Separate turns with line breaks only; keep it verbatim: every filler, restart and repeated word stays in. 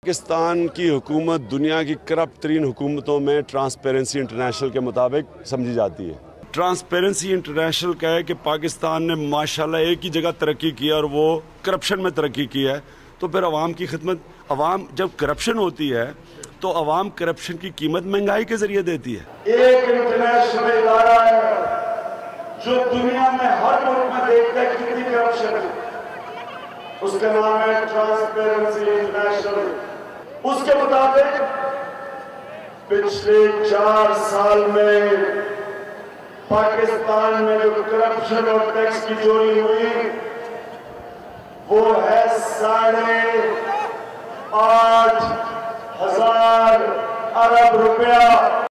पाकिस्तान की हुकूमत दुनिया की करप्ट तरीन हुकूमतों में ट्रांसपेरेंसी इंटरनेशनल के मुताबिक समझी जाती है। ट्रांसपेरेंसी इंटरनेशनल का है कि पाकिस्तान ने माशाल्लाह एक ही जगह तरक्की की है और वो करप्शन में तरक्की की है। तो फिर अवाम की खिदमत, अवाम जब करप्शन होती है तो अवाम करप्शन की कीमत महंगाई के जरिए देती है।
एक इंटरनेशनल इदारा है जो दुनिया में हर मुल्क में देखता है कितनी करप्शन है, उसका नाम है ट्रांसपेरेंसी इंटरनेशनल। उसके मुताबिक पिछले चार साल में पाकिस्तान में जो करप्शन और टैक्स की चोरी हुई वो है साढ़े आठ हजार अरब रुपया।